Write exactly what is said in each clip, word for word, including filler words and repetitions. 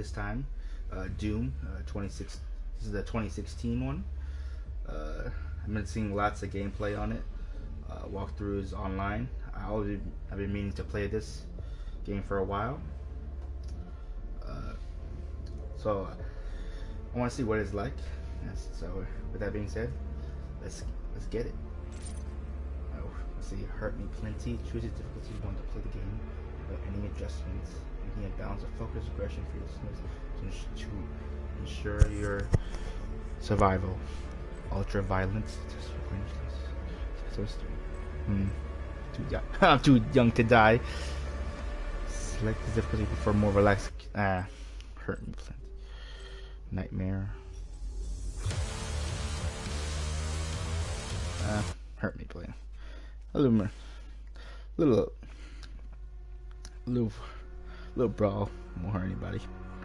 this time. Uh, Doom, uh, twenty-six. This is the twenty sixteen one. Uh, I've been seeing lots of gameplay on it. Uh, walkthroughs online. I always I've been meaning to play this game for a while. Uh, so I want to see what it's like. Yes, so with that being said, let's let's get it. Oh, let's see. Hurt Me Plenty. Choose the difficulty you want to play the game without any adjustments. Making a balance of focus, aggression, fearlessness to ensure your survival. Ultra violence. Hmm. Too young. I'm too young to die. Select the difficulty for more relaxed. Ah, Hurt Me Plenty. Nightmare. Uh, Hurt Me Plenty. A little more. Little. Little. Little brawl. Won't hurt anybody.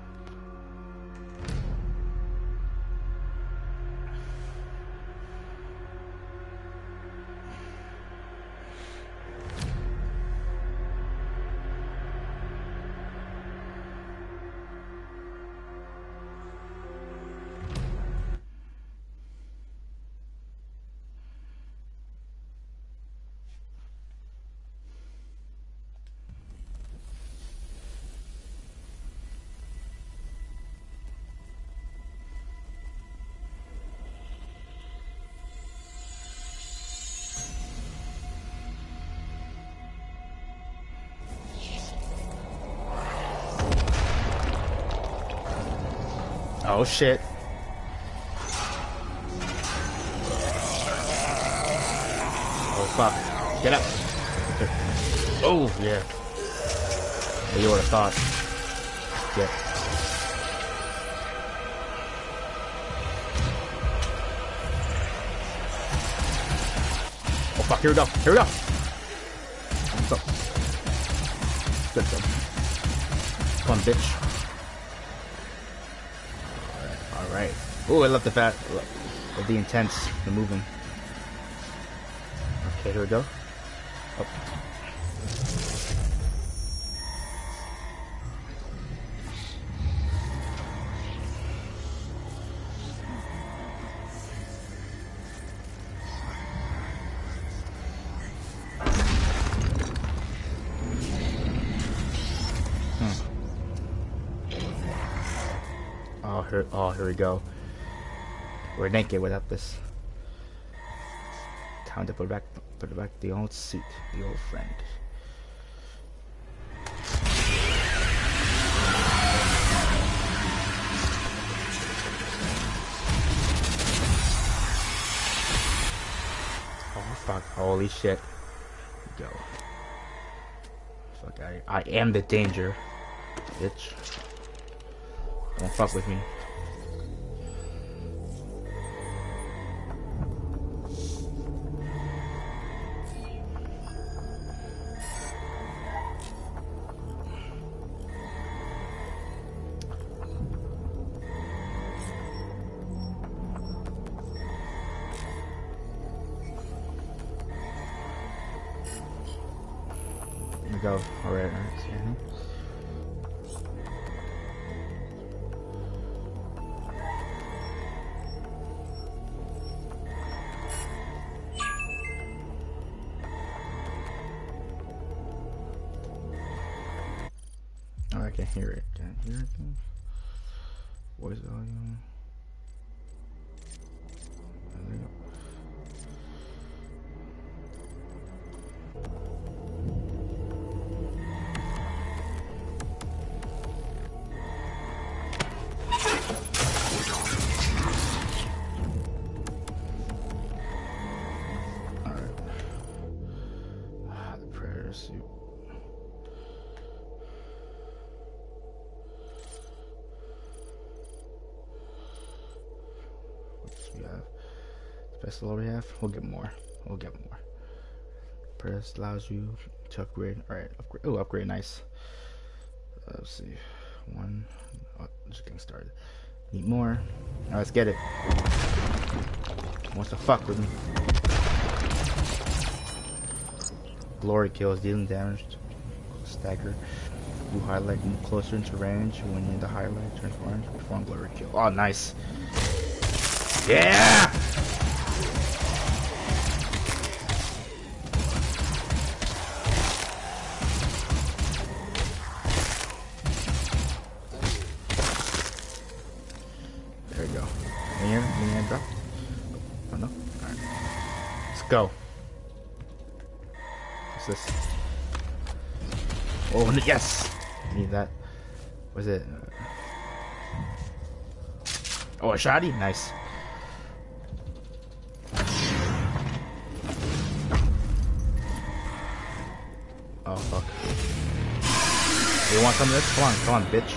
Oh shit. Oh fuck. Get up. Oh yeah. You would have thought. Yeah. Oh fuck, here we go. Here we go. What's up? Good stuff. Come on, bitch. Alright. Oh, I love the fat, love the intense, the moving. Okay, here we go. Oh. Oh here, oh, here we go. We're naked without this. Time to put back, put back the old suit, the old friend. Oh fuck! Holy shit! Go. Fuck! I, I am the danger, bitch. Don't fuck with me. Here we go. Alright, alright. See. Oh, I can hear it. Can't hear it. Voice volume. There we go. Suit. What do we have? The best level we have? We'll get more. We'll get more. Press allows you to upgrade. Alright, upgrade. Oh, upgrade, nice. Uh, let's see. One. Oh, just getting started. Need more. Alright, let's get it. Wants to fuck with me. Glory kills, dealing damage. Stagger. Blue highlight, move closer into range. When you're in the highlight, turn orange. Perform blurry kill. Oh, nice. Yeah! There we go. Linear, linear drop. Oh no. Alright. Let's go. What's this? Oh, yes! Need that. Was it? Oh, a shoddy? Nice. Oh, fuck. You want some of this? Come on, come on, bitch.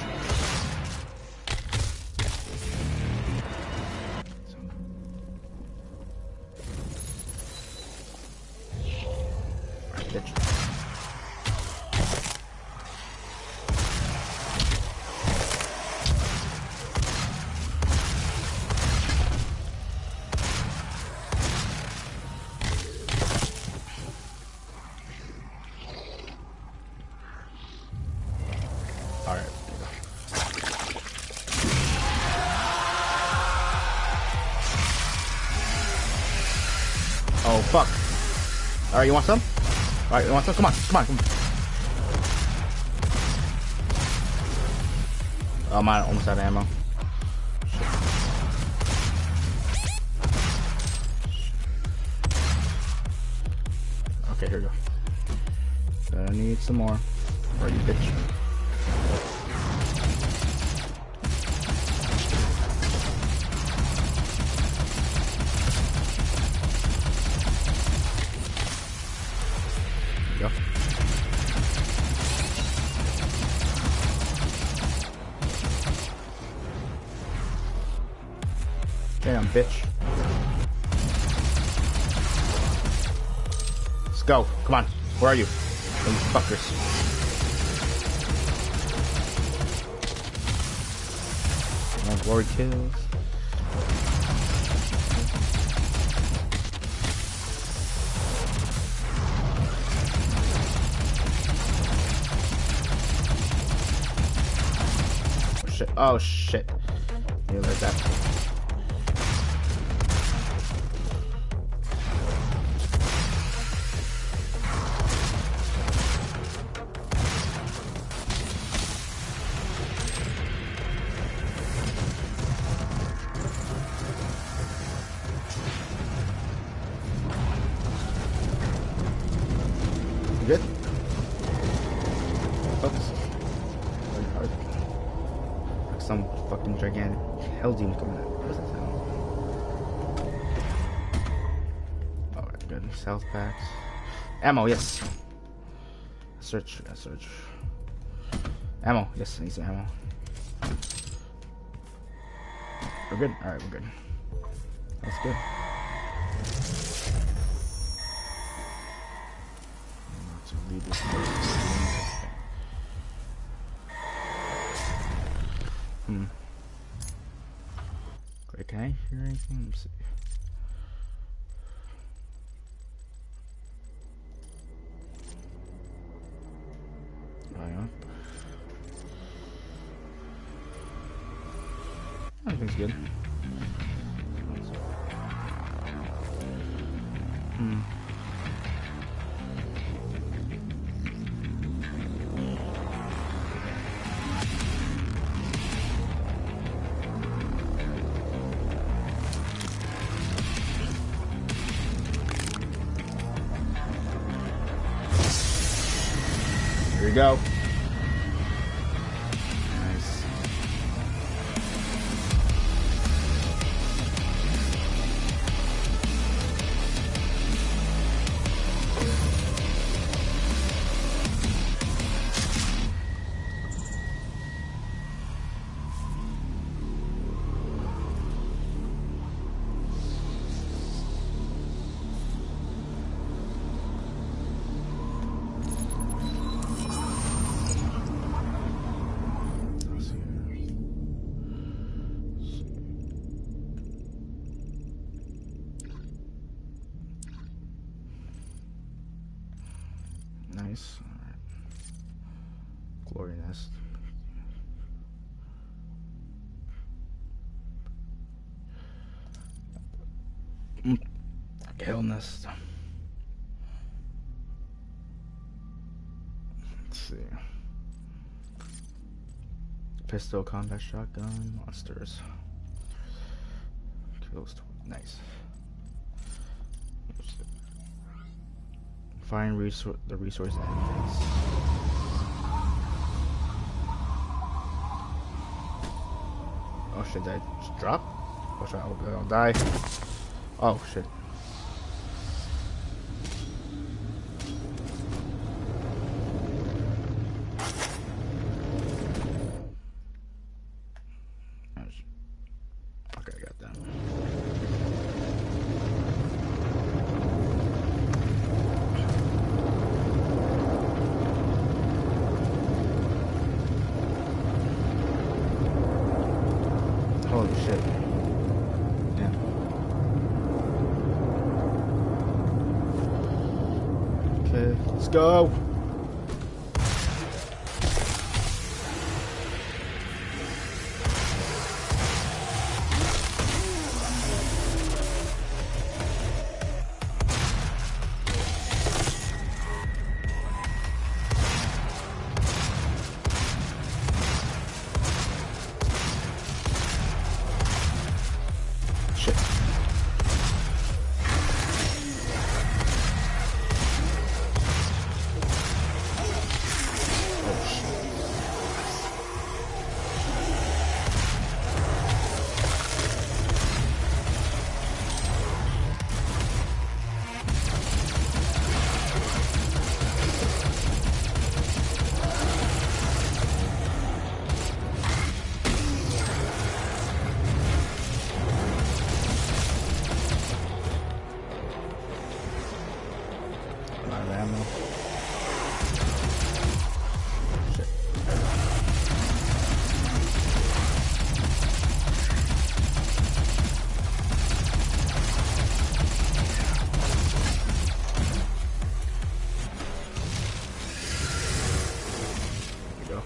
Right, bitch. Alright. Oh, fuck. Alright, you want some? Alright, you want some? Come on, come on, come on. Oh, I'm almost out of ammo. Okay, here we go. Gonna need some more. Where are you, bitch? Go. Damn, bitch. Let's go. Come on. Where are you? Those fuckers. No glory kills. Oh shit. You like that. You good? Focus. Very hard. Some fucking gigantic hell demon coming out. What's that sound? Alright, good. South packs. Ammo, yes. Search, yeah, search. Ammo, yes, I need some ammo. We're good? Alright, we're good. That's good. To lead this Hmm. Wait, can I hear anything? Let me see. Oh, yeah. Everything's good. Hmm. Here we go. Nice. Nice. All right. Glory nest. Hail nest. Let's see. Pistol, combat shotgun, monsters. Kills. Nice. Find resource the resource enemies. Oh shit! Did I just drop? Oh shit! I'll, I'll die. Oh shit! Okay, I got that. Holy shit. Yeah. Okay, let's go. Shit. Oh shit. A lot of ammo. Shit. There we go.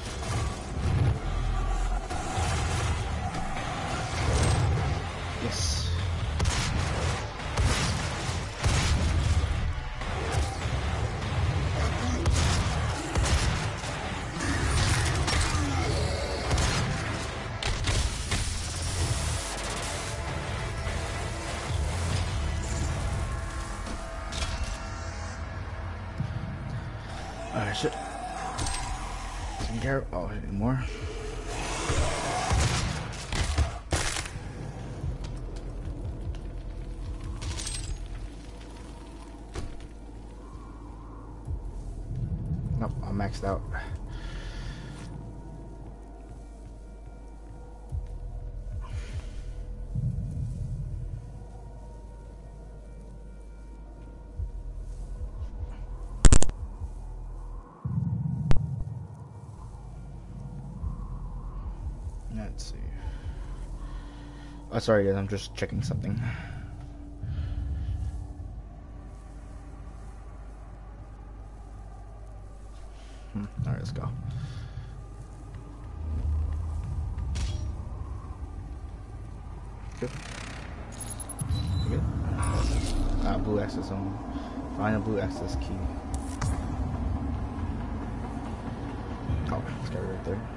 Yes. Alright, shit. Taking care of. Oh, any more? Nope, I'm maxed out. Let's see. Oh, sorry guys, I'm just checking something. Hmm. Alright, let's go. Good. Good. Ah, blue access zone. Find a blue access key. Oh, it's got it right there.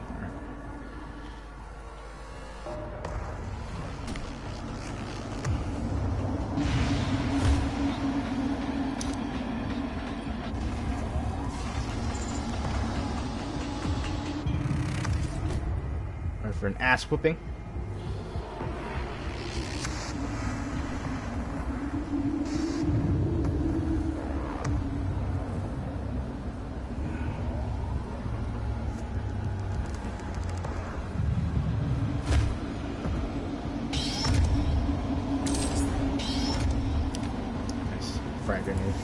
For an ass whooping. Nice frag grenade.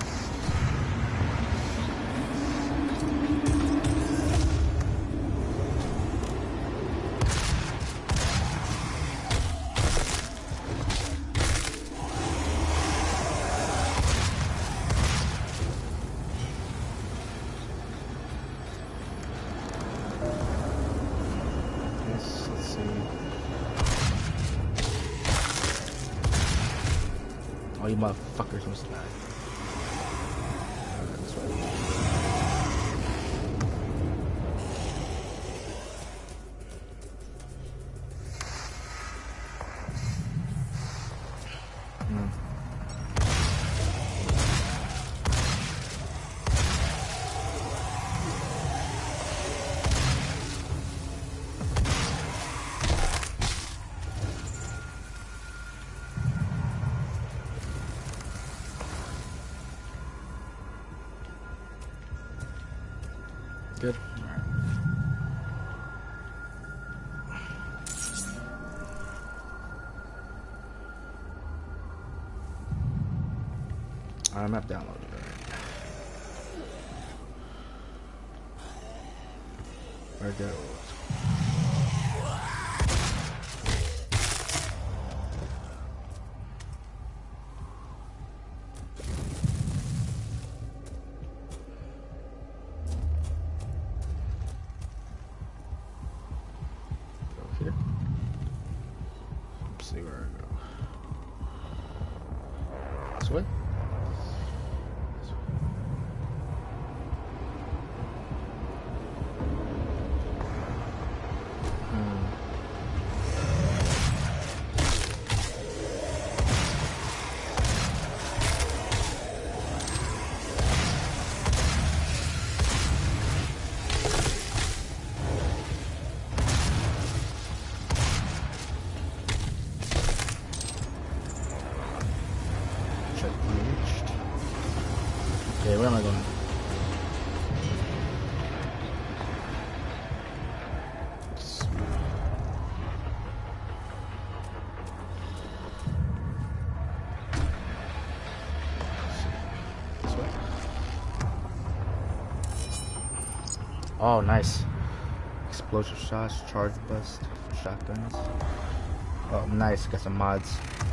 you motherfuckers must die. Uh, this way. Hmm. Good. Alright. Alright, map downloaded. Alright. Where'd that was? Here. Let's see where I go. This way? This way. Hmm. Okay, where am I going? This way. Oh, nice. Explosive shots, charge bust, shotguns. Oh, nice. Got some mods.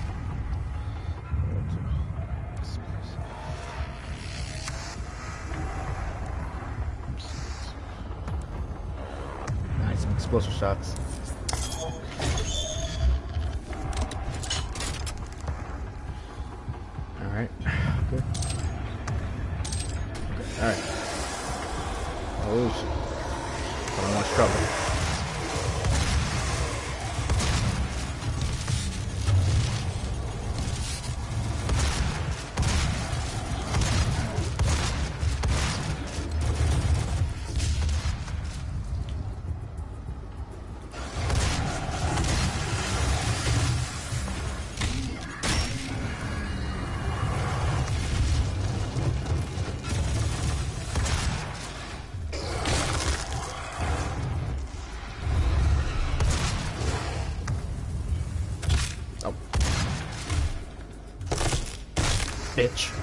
Explosive shots. Alright. Good. Okay. Alright. Oh shit. I don't want trouble. Bitch.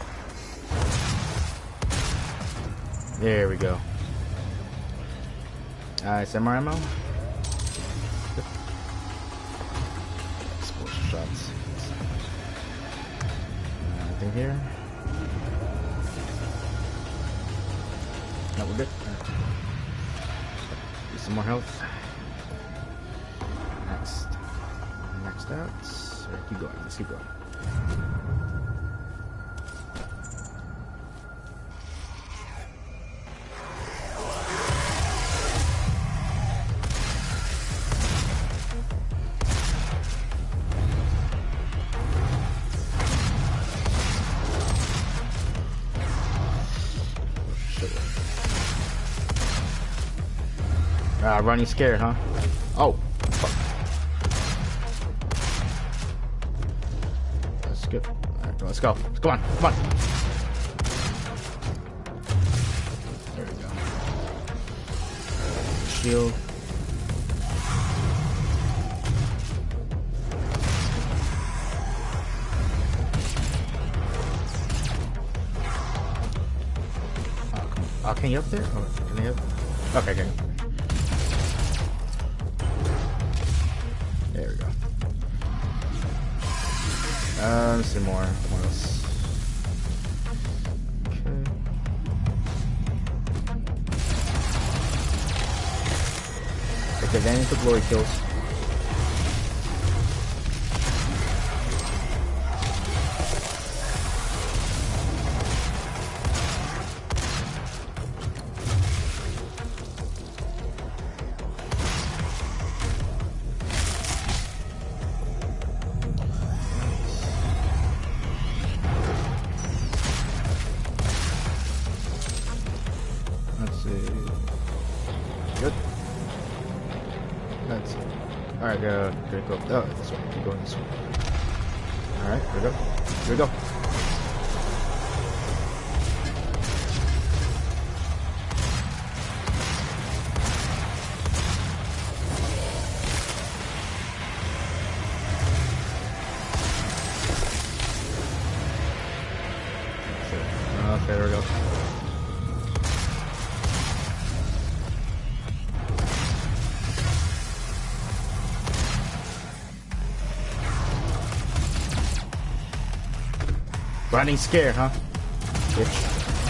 There we go. Alright, samurai ammo. Explosive shots. Anything here? No, we're good. Right. Get some more health. Next. Next out. Alright, keep going. Let's keep going. Ah, running scared, huh? Oh, fuck. That's good. Alright, let's go. Come on, come on. There we go. Shield. Oh, come on. Oh, can you up there? Oh, can you up? Okay, okay. There we go. Uh, let's see more. What else? Okay. Take advantage of glory kills. Alright, go, go, go. Oh, this way. Keep going this way. Alright, here we go. Here we go. Okay, there we go. Running scared, huh? Bitch.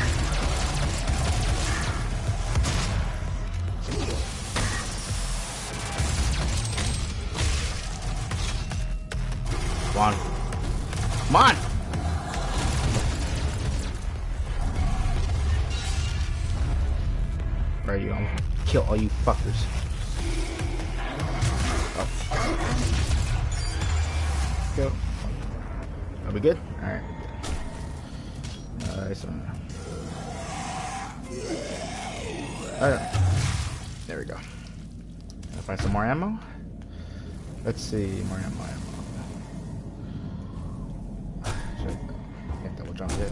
Come on. Come on! Where are you? I'm gonna kill all you fuckers. Oh. Go. Are we good? Alright. Nice one. Alright. There we go. I'll find some more ammo. Let's see, more ammo, ammo. Should I can't double jump it.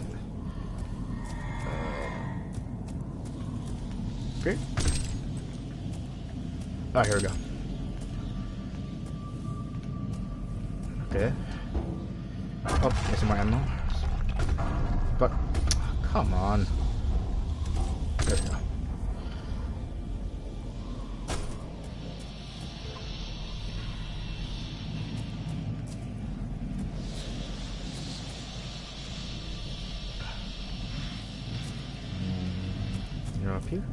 Uh, okay. Oh, here we go. Okay. Oh, there's some more ammo. But, come on. There we go. You're up here?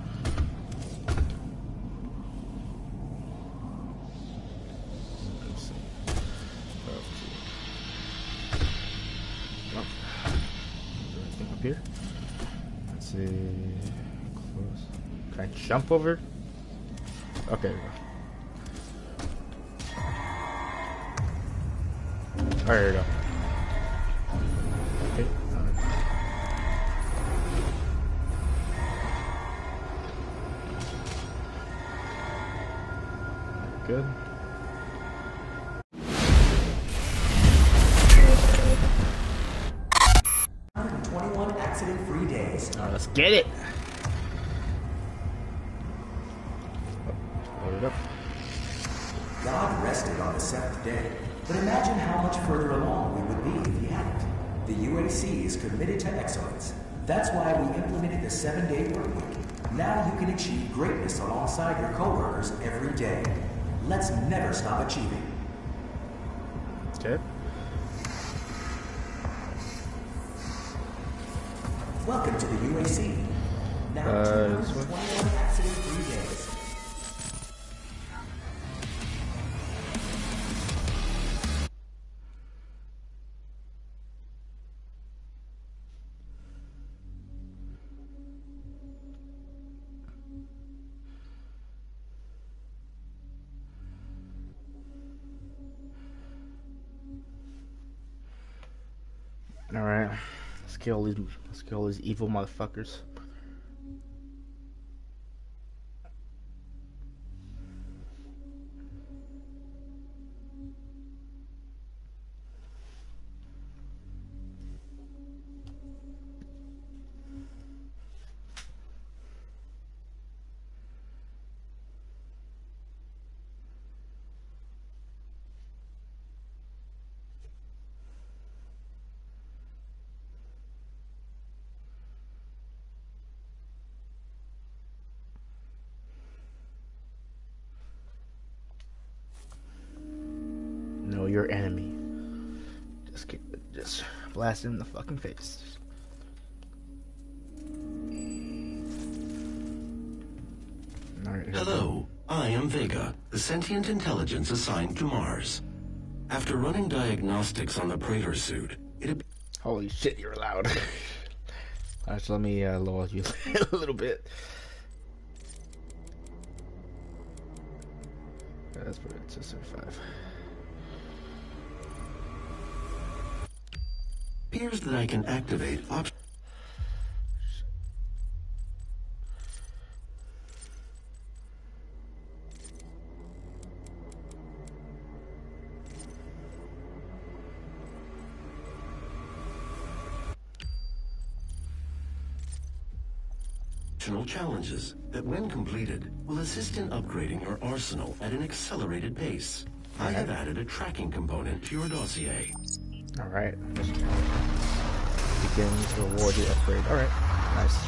Let's see. Oh. Anything up here? Let's see. Close. Can I jump over? Okay, there we go. Alright, here we go. Okay. Alright. Good. one hundred twenty-one accident-free days. Alright, let's get it. Oh, load it up. God rested on the seventh day, but imagine how much further along we would be if he hadn't. The U A C is committed to excellence. That's why we implemented the seven-day work week. Now you can achieve greatness alongside your coworkers every day. Let's never stop achieving. Okay. Welcome to the U A C. Now, Uh, two this hundred one? twenty-one accident-free days. Alright. Let's kill these let's kill these evil motherfuckers. Know your enemy. Just keep just blast it in the fucking face. Alright, Hello, I am Vega, the sentient intelligence assigned to Mars. After running diagnostics on the Praetor suit, it holy shit, you're loud. Alright, so let me uh, lower you a little bit. Okay, that's pretty good. seventy-five. appears that I can activate options. optional challenges that, when completed, will assist in upgrading your arsenal at an accelerated pace. I have added a tracking component to your dossier. Alright. Begins reward the upgrade. Alright. Nice.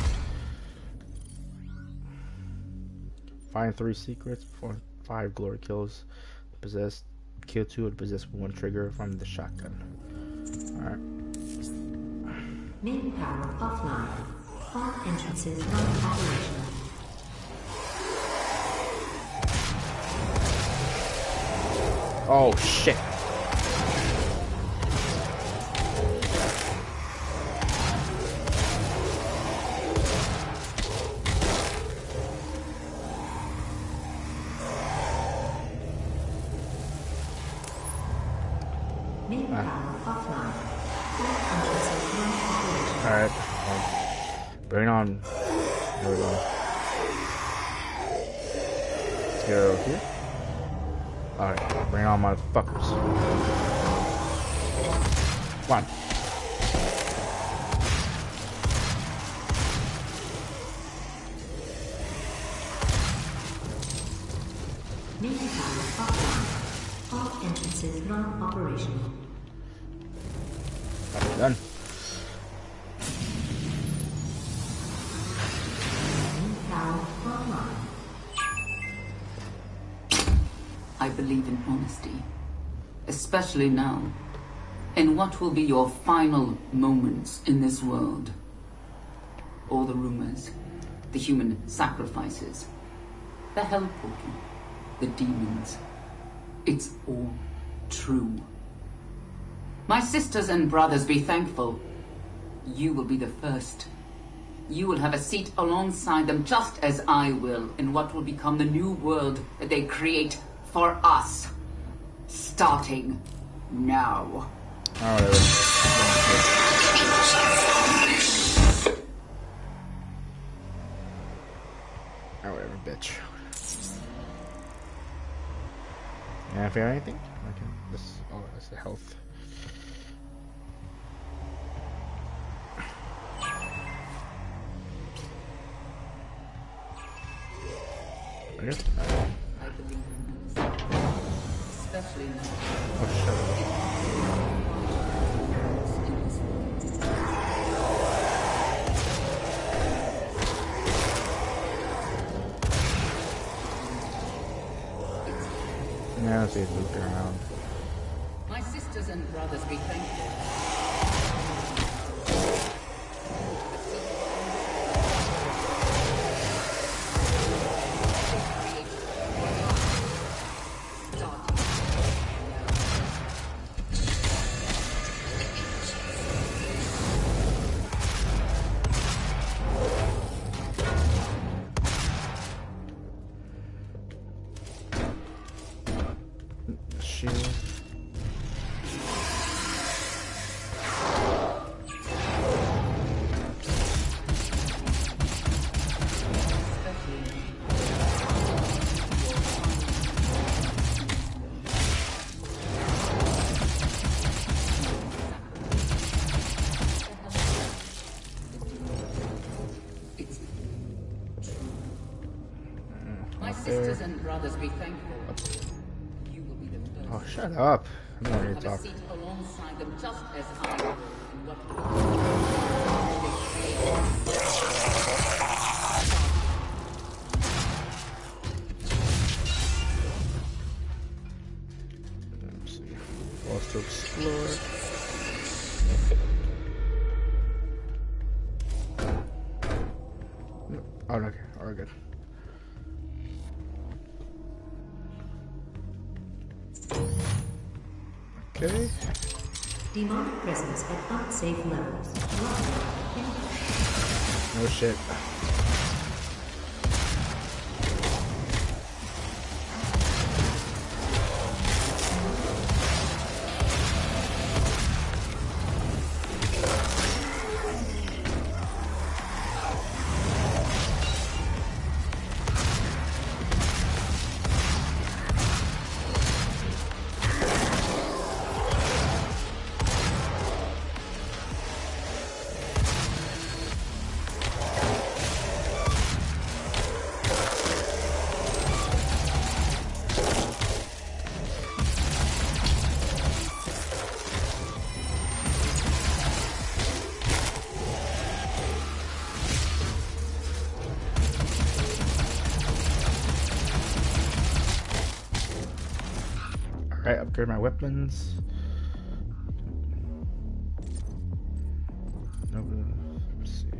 Find three secrets before five glory kills. Possess kill two and possess one trigger from the shotgun. Alright. Main power offline. All entrances not operational. Oh shit. Main power offline. All entrances not operational. Alright. Um, bring on. There we go. Let's get over here. Alright, bring on motherfuckers. Come on. Main power offline. All entrances non-operational. That's done. Main power online. I believe in honesty, especially now, in what will be your final moments in this world. All the rumors, the human sacrifices, the hell portal, the demons. It's all true. My sisters and brothers, be thankful. You will be the first. You will have a seat alongside them, just as I will, in what will become the new world that they create for us. Starting now. Alright. Oh, whatever, bitch. Yeah, if you have anything? Okay. This, oh, that's the health. I guess. I believe in honesty, especially now. Oh, shut up. Yeah, let's see if looped around. My sisters and brothers, be thankful. Shield. My sisters and brothers, be thankful. You will be the first. Oh, shut up. I'm not ready to Have a talk. seat alongside them, just as I will, in what Let's see. Walls to explore. No. Oh, okay. Alright, good. Okay. Demonic presence at unsafe levels. No shit. Alright, upgrade my weapons. No, let's see.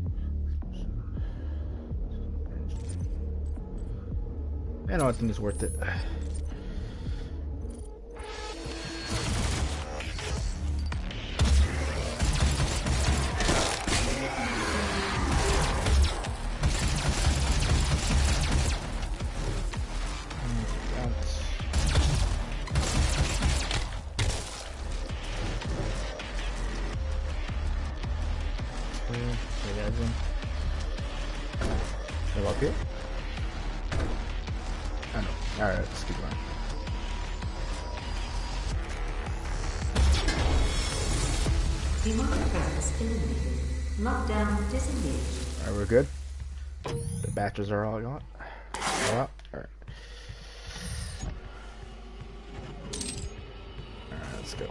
I don't think it's worth it. Up here? I know. Alright, let's keep going. Demonic presence eliminated. Lockdown disengaged. Alright, we're good. The batches are all gone. All out. Alright. Alright, let's go.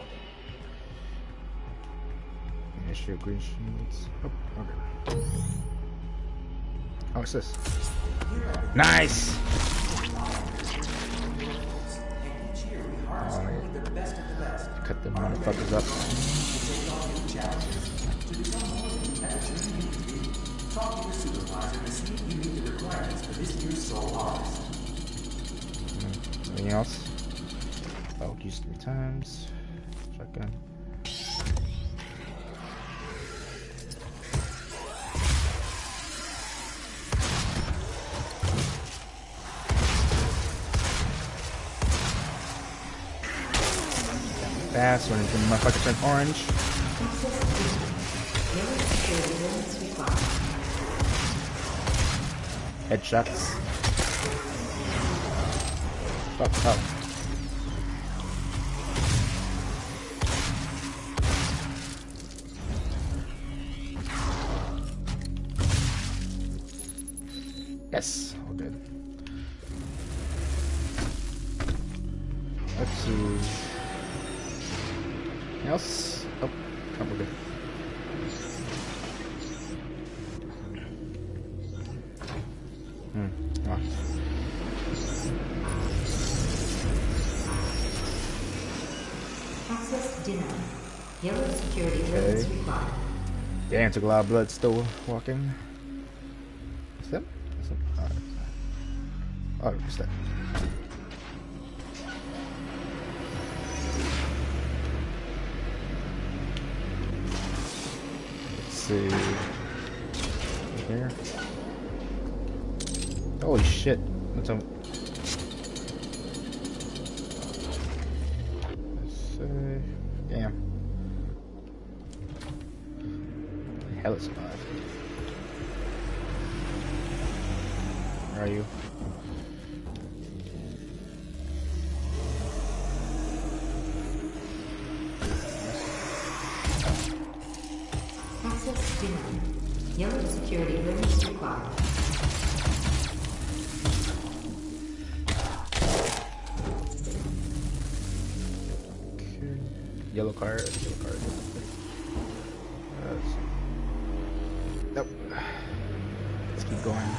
Initiate green shields. Oh, okay. Oh, what's this? Nice! Alright. Cut them motherfuckers up. Anything else? Oh, use three times. Shotgun. Fast when the motherfucker turn orange. Headshots. Fuck up. Yes, all good. Let's see. Anything else? Oh, oh, we're good. Hmm. Oh. Access denied. Yellow security clearance Okay. required. Damn, took a lot of blood still walking. What's that? What's that? Oh, what's that? Let's see. Here. Holy shit. What's up? Let's see. Damn. What the hell is alive? Where are you? Access denied. Yellow security clearance required. Okay. Yellow card. Yellow card. Uh, let's see. Nope. Let's keep going.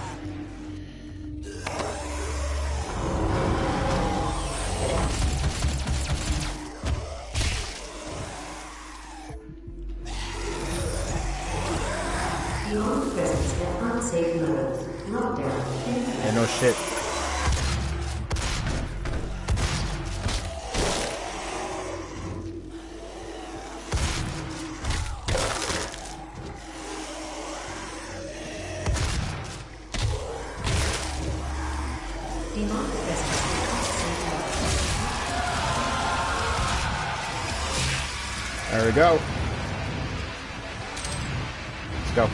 Demonic presence at unsafe levels. Lockdown. Yeah, no shit. Demonic presence at unsafe levels. There we go. Let's go.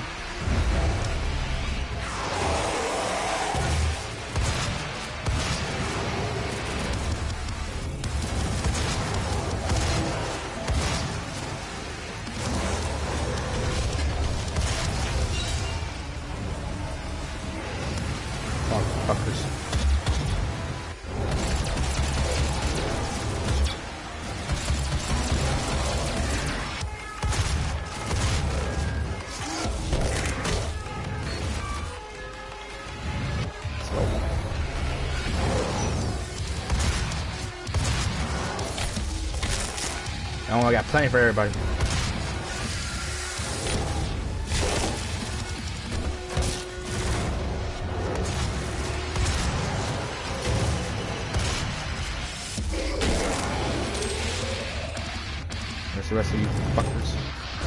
Fuckers. Oh, I got plenty for everybody. Where's the rest of you fuckers?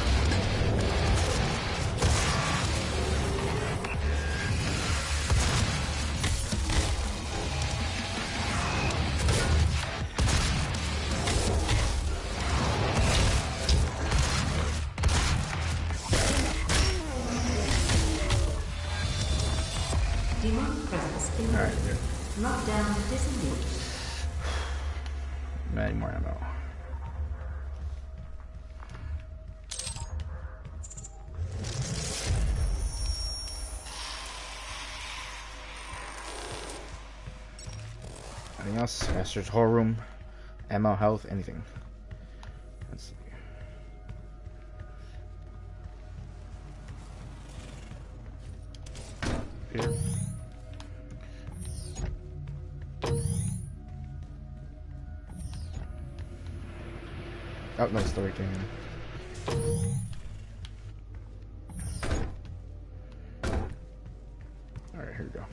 Demonic presence in Alright, good. Lockdown disengaged. Many more ammo. Anything else? Master's Horror Room, ammo, health, anything. Let's see. Here. Oh, no, it's the right thing. Alright, here we go.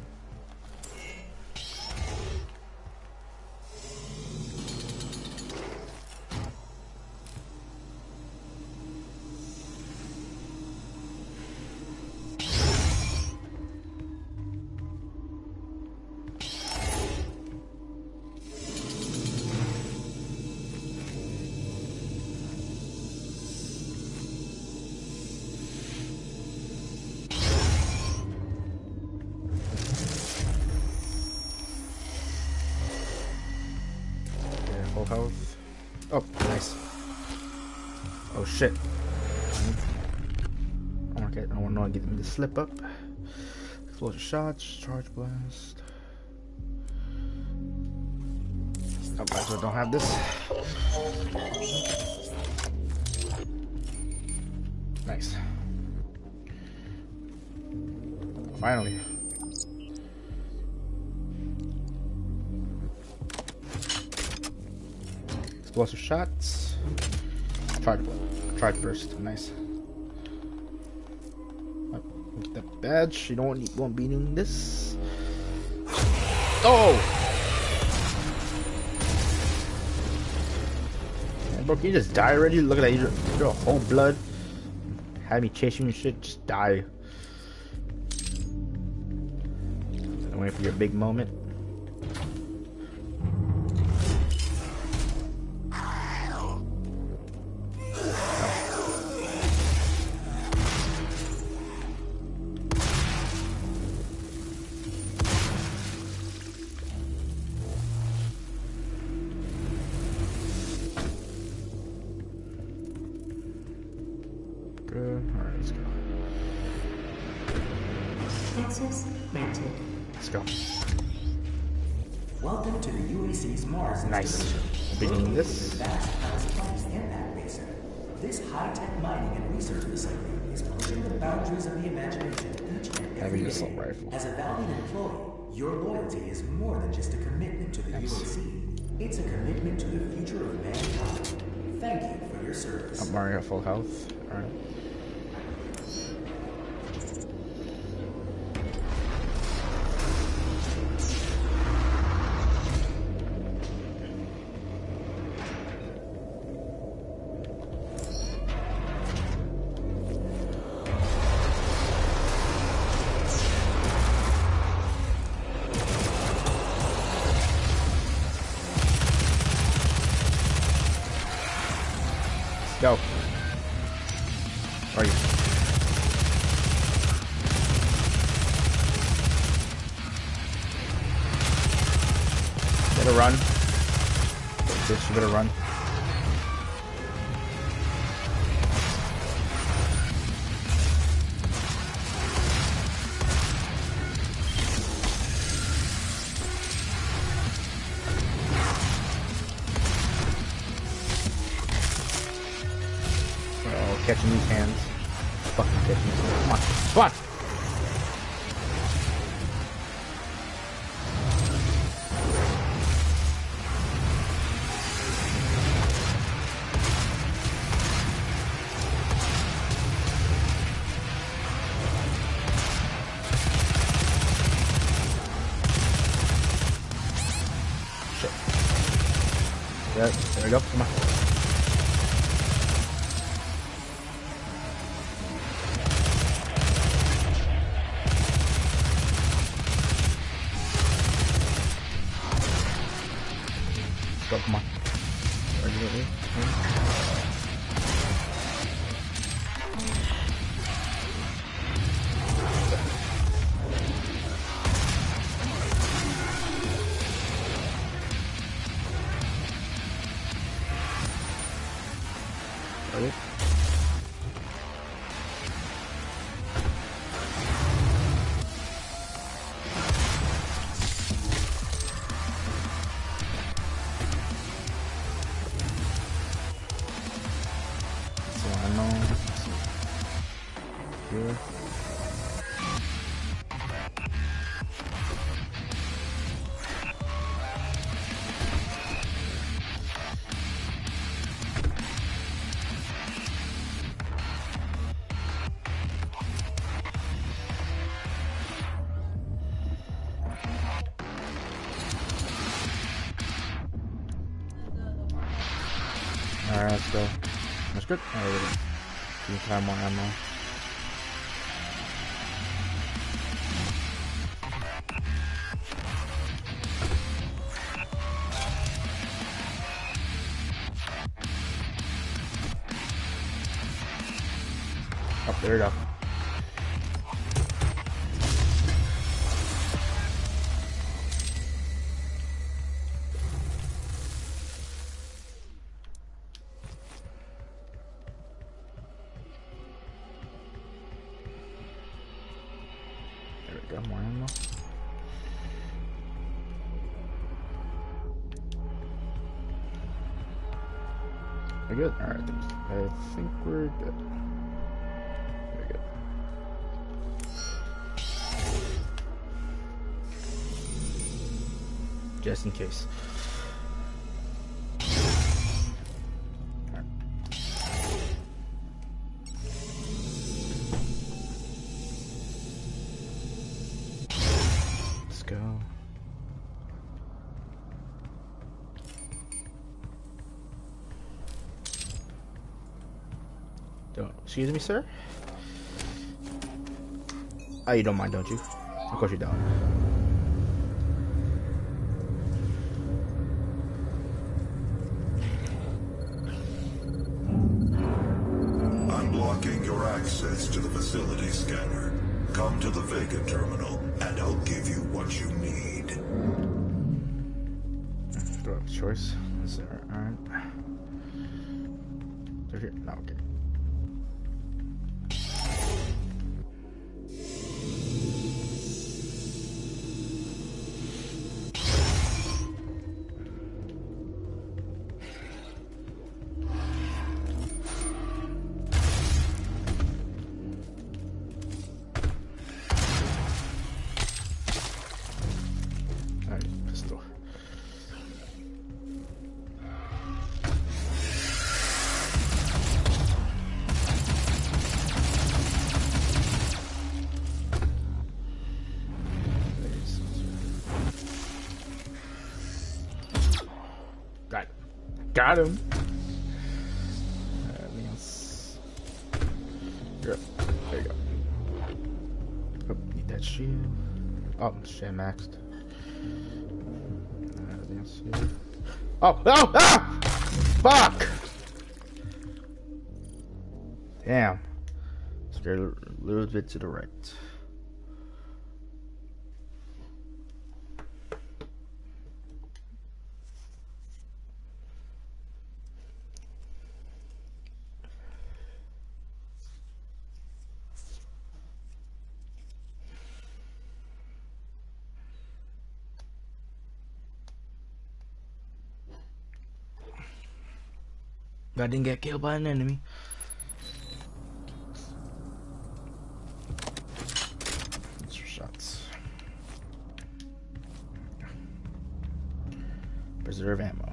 Full health. Oh, nice. Oh shit. I want to get. I want to get them to slip up. Explosive shots. Charge blast. Oh, I still don't have this. Nice. Finally. Explosive shots. Charge, charge burst. Nice. Get that badge. You don't need, won't be doing this. Oh! Man, bro, can you just die already? Look at that. You're, you're a whole blood. Had me chasing you shit. Just die. I'm waiting for your big moment. Alright, let's go. Access granted. Let's go. Welcome to the U A C's Mars Nice. installation. Beginning Located this. in the vast Palace Plains Impact Basin. This high-tech mining and research facility is pushing the boundaries of the imagination each and every Having day. assault rifle. As a valued employee, your loyalty is more than just a commitment to the Nice. U A C. It's a commitment to the future of mankind. Thank you for your service. Up Mario at full health. Alright. Go. Where are you? Better run. Bitch, you better run. Catching these hands. Fucking catching these hands. Come on. Come on. There, there we go. Come on. Let's go. Come on. Right, right, right. Okay. So I know here. Alright, let's go. That's good. Alright, we're good. Give me time more ammo. Oh, there we go. There we go, more ammo. We're good? Alright, I think we're good. We're good. Just in case. Alright. Let's go. Don't, excuse me, sir? Oh, you don't mind, don't you? Of course you don't. I'm blocking your access to the facility scanner. Come to the Vega terminal, and I'll give you what you need. Do I have a choice? Is there, alright. They're here. No, okay. Alright, pistol. Got it. Got him. Anything else? Yep. There you go. Oh, need that shield. Oh, shit, maxed. Anything else here? Oh, oh, ah! Fuck! Damn. Scared a little bit to the right. I didn't get killed by an enemy. Extra shots. Preserve ammo.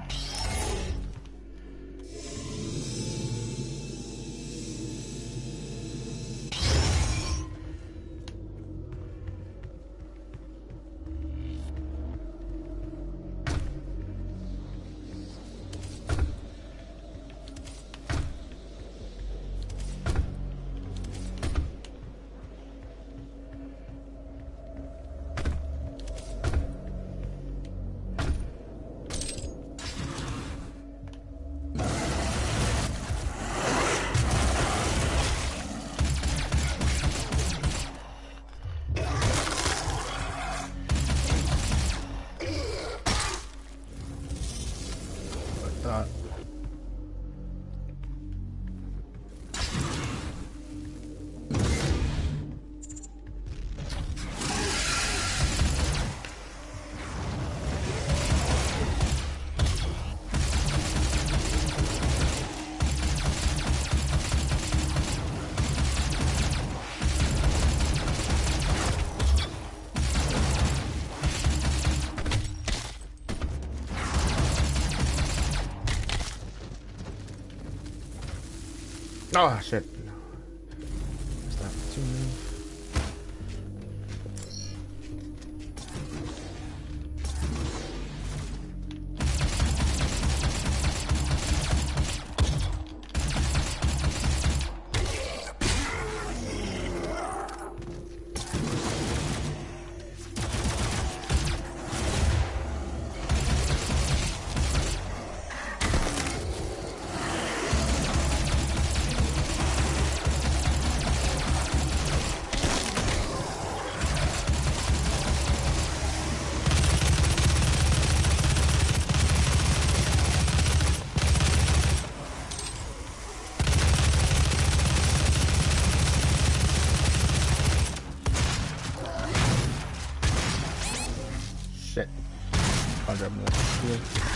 Oh shit. Stop tuning. Shit. I'll grab more here.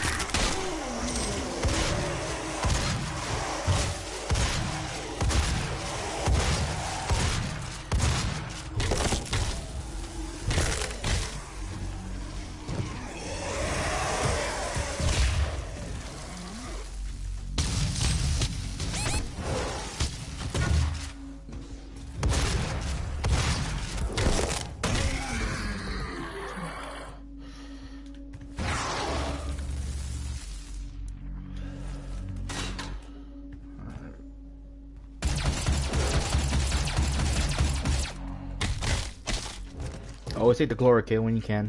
Always take the chlorokill when you can.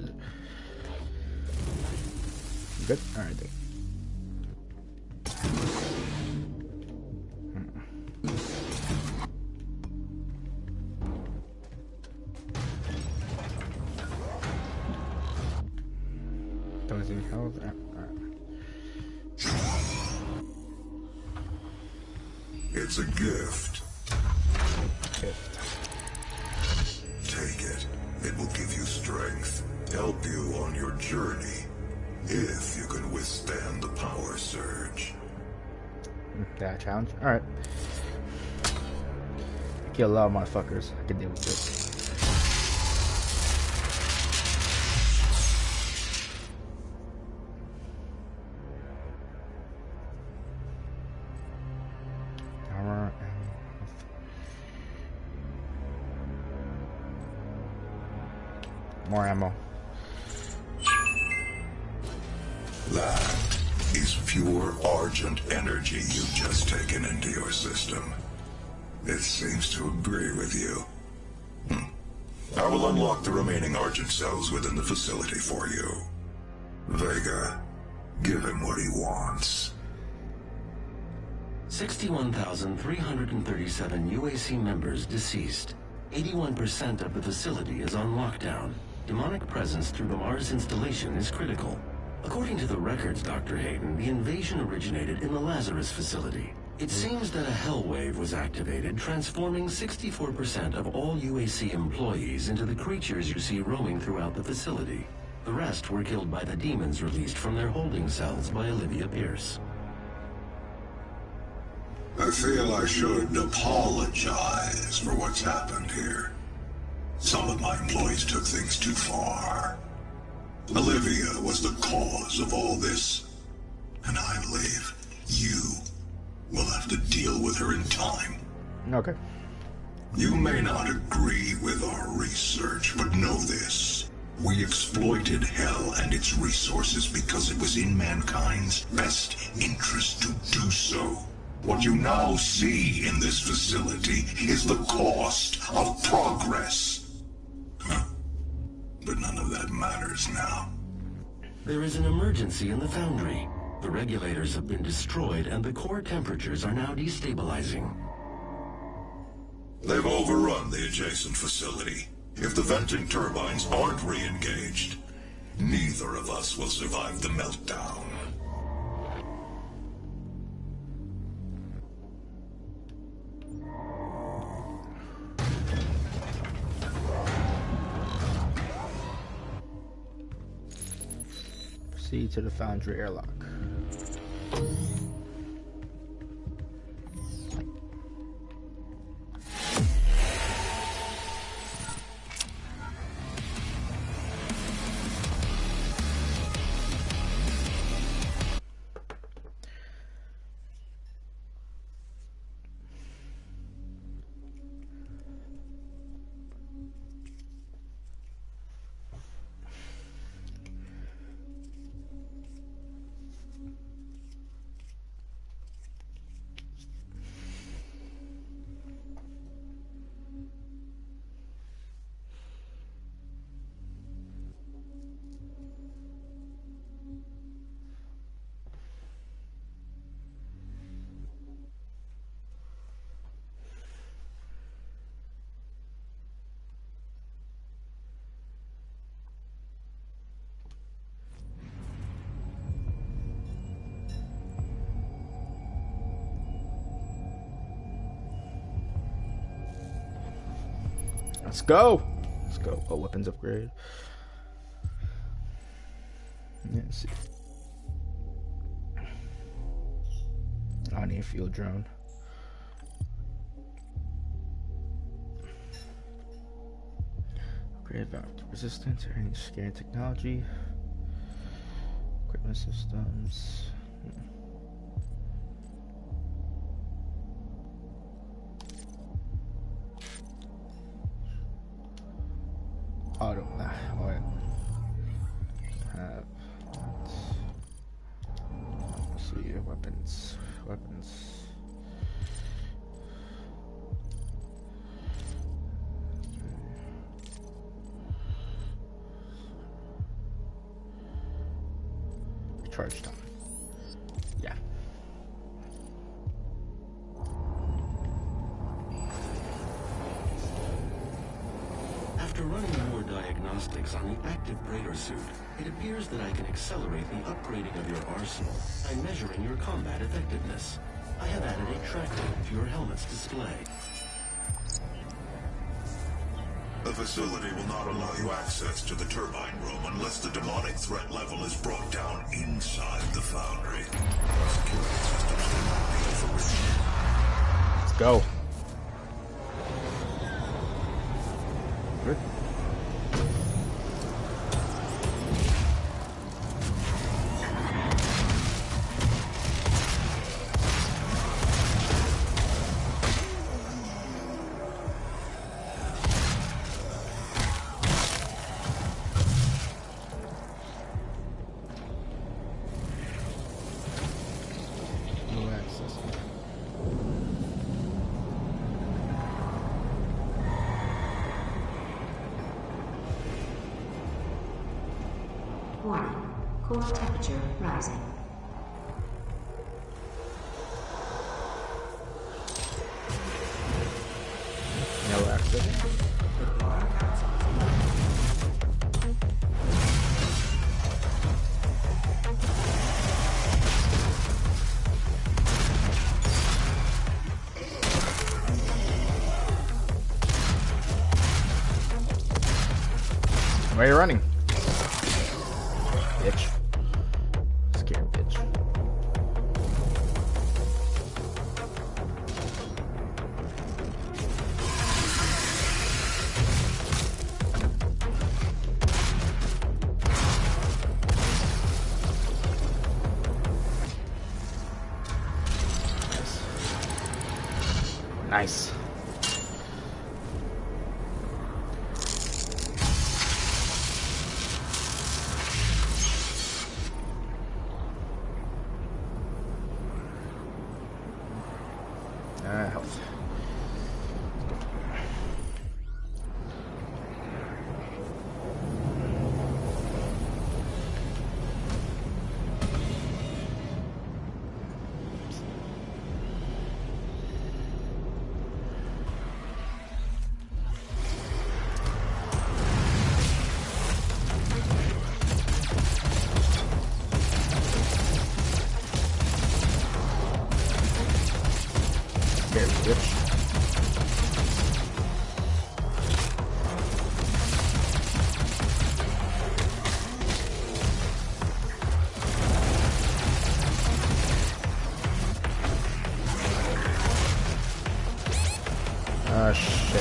You good? Alright then. Don't see any health. Alright. It's a gift. Gift. Take it. It will give you strength, help you on your journey, if you can withstand the power surge. That challenge. Alright. Kill a lot of motherfuckers. I can deal with this. Armor and more ammo. That is pure Argent energy you've just taken into your system. It seems to agree with you. Hmm. I will unlock the remaining Argent cells within the facility for you. Vega, give him what he wants. sixty-one thousand three hundred thirty-seven U A C members deceased. eighty-one percent of the facility is on lockdown. Demonic presence through the Mars installation is critical. According to the records, Doctor Hayden, the invasion originated in the Lazarus facility. It seems that a hell wave was activated, transforming sixty-four percent of all U A C employees into the creatures you see roaming throughout the facility. The rest were killed by the demons released from their holding cells by Olivia Pierce. I feel I should apologize for what's happened here. Some of my employees took things too far. Olivia was the cause of all this, and I believe you will have to deal with her in time. Okay. You may not agree with our research, but know this. We exploited Hell and its resources because it was in mankind's best interest to do so. What you now see in this facility is the cost of progress. Huh. But none of that matters now. There is an emergency in the foundry. The regulators have been destroyed and the core temperatures are now destabilizing. They've overrun the adjacent facility. If the venting turbines aren't re-engaged, neither of us will survive the meltdown. Proceed to the foundry airlock. Let's go. Let's go. Oh, weapons upgrade. Yeah, let's see. I need a field drone. Upgrade valve resistance, any scanning technology, equipment systems. Auto. Oh, yeah. Have. Let's see. Weapons. Weapons. Recharge time. Yeah. After running more diagnostics on the active Praetor suit, it appears that I can accelerate the upgrading of your arsenal by measuring your combat effectiveness. I have added a tracker to your helmet's display. The facility will not allow you access to the turbine room unless the demonic threat level is brought down inside the foundry. Security systems cannot be overridden. Let's go. Good. No access. Warning. Core temperature rising. No access. Where are you running? Bitch. Scared bitch. Nice. Uh, health. Scared bitch. Ah, shit.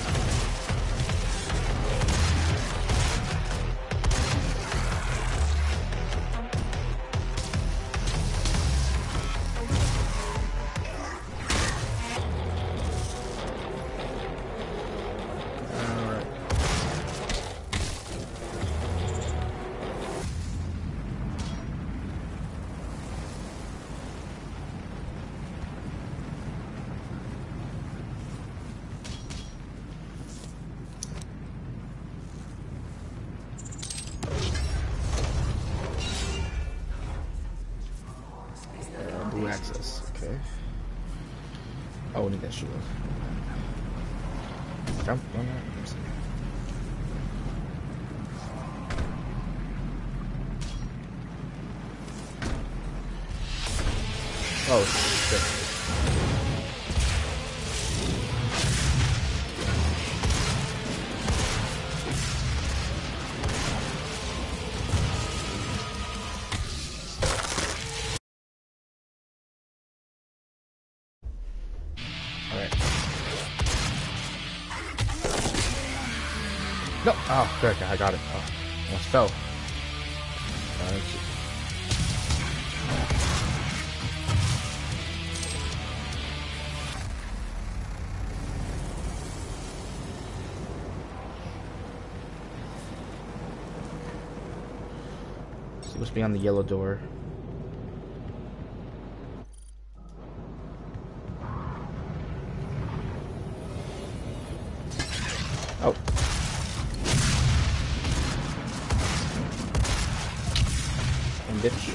Alright. Blue access, okay. Oh, we need that shield. Jump on that. Let me see. Oh, shit. No! Oh, good. I got it. Oh, almost fell. Uh, let's see. See what's behind the yellow door. Oh. And bitch.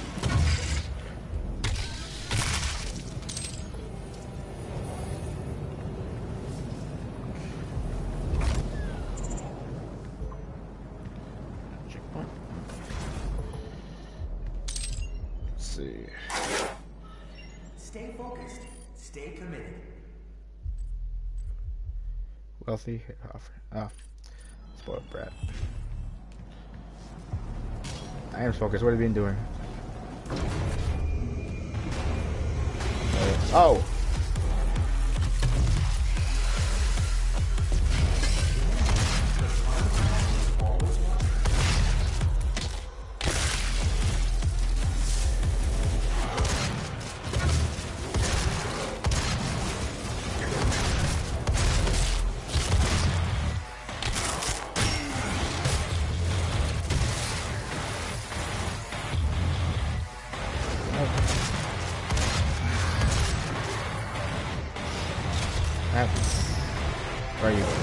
Checkpoint. Let's see. Stay focused. Stay committed. Wealthy offer. Oh, spoiled brat. I am focused. What have you been doing? Oh. Where are you?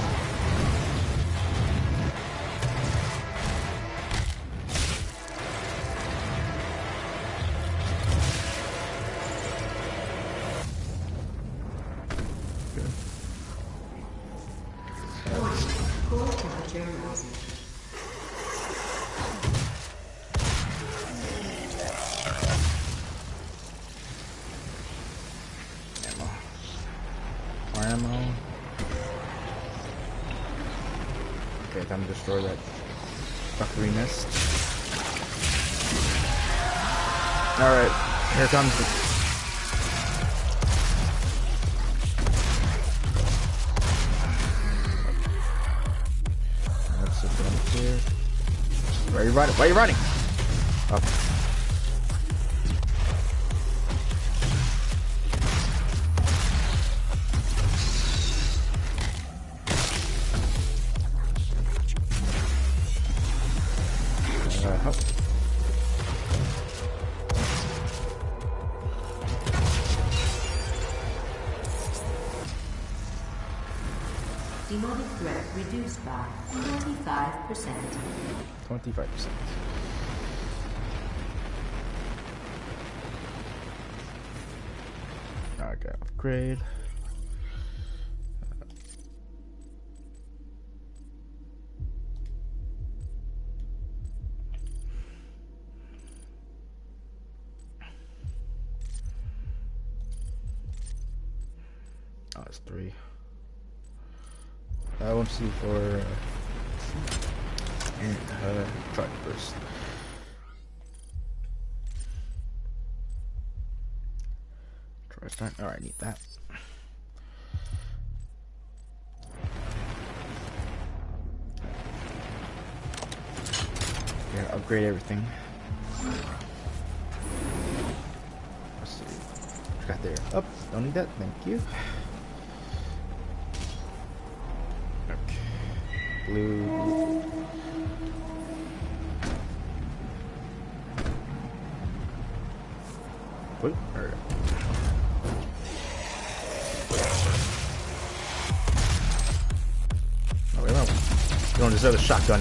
Core temperature rising. Ammo. More ammo. Okay, time to destroy that fuckery nest. Alright, here comes the... Let's sit down here. Why are you running? Why are you running? Oh. Uh, oh. Demonic threat reduced by twenty-five percent. twenty-five percent. I got upgrade. Oh, it's three. I want to see for uh, and uh, try it first. Try start. All right, need that. Yeah, upgrade everything. Let's see. Got there. Up. Oh, don't need that. Thank you. Blue. Wait, there we go. Oh, wait, wait. You don't deserve a shotgun.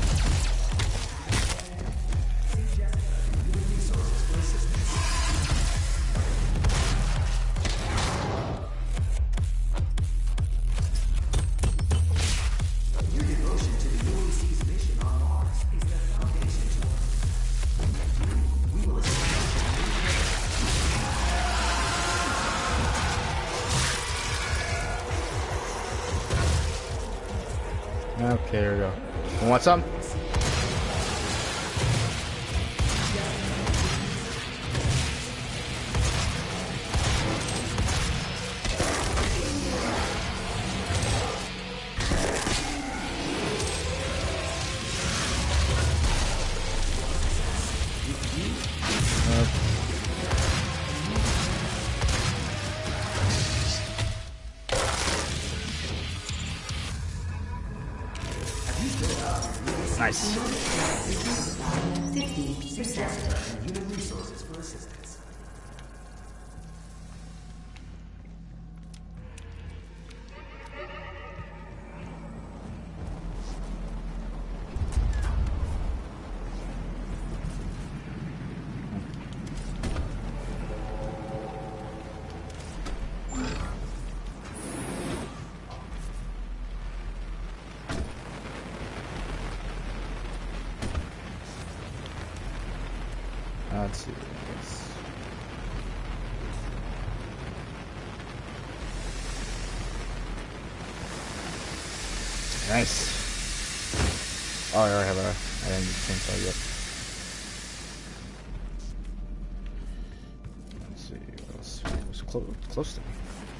Okay, here we go. You want some? Nice. fifty percent. Human resources for assistance. Let's see. Yes. Nice. Oh, I already have a. I didn't change that yet. Let's see. What else was close, close to me?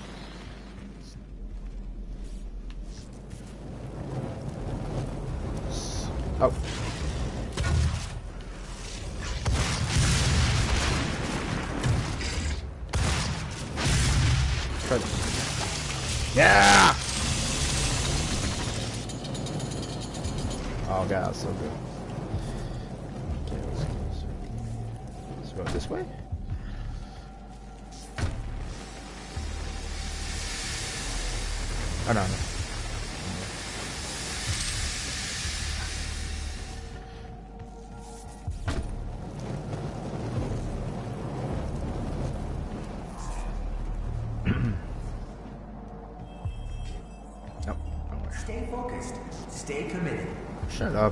Oh. Yeah! Oh god, that's so good. Okay, let's go. Let's go this way. Oh no, no. Stay focused. Stay committed. Shut up.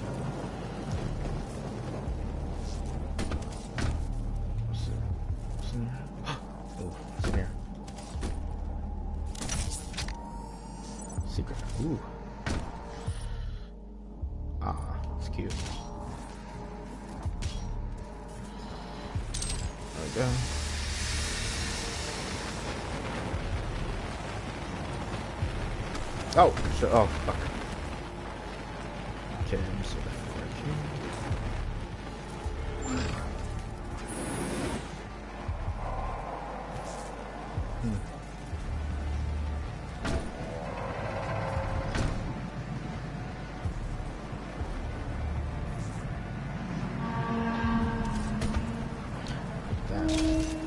What's in, what's in here? Oh, what's in here? Secret. Ooh. Ah, it's cute. There we go. Oh, shit. Oh, fuck. Okay, let me see that right here. Hmm. Like that.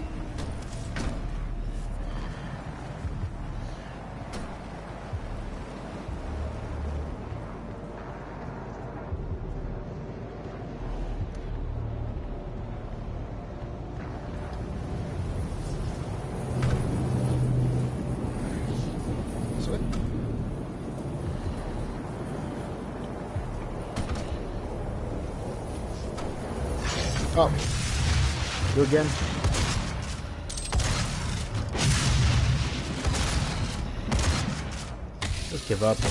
Oh, you again? Just give up.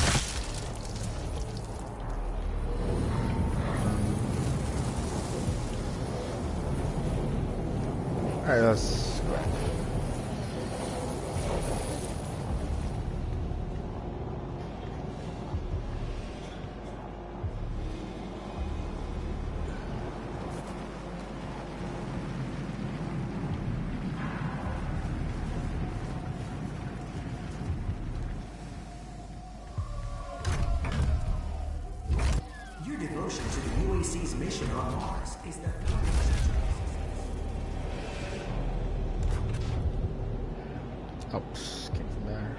Alright, let's go. Devotion to the U A C's mission on Mars is the Oh, just came from there.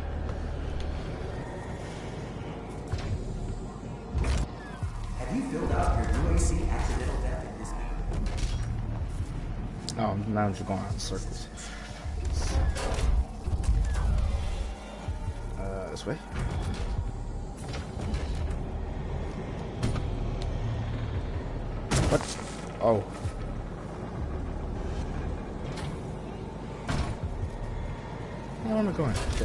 Have you filled out your U A C accidental death in this video? Oh, now I'm just going around in circles. Uh, this way. What? Oh. Where am I going? Shit.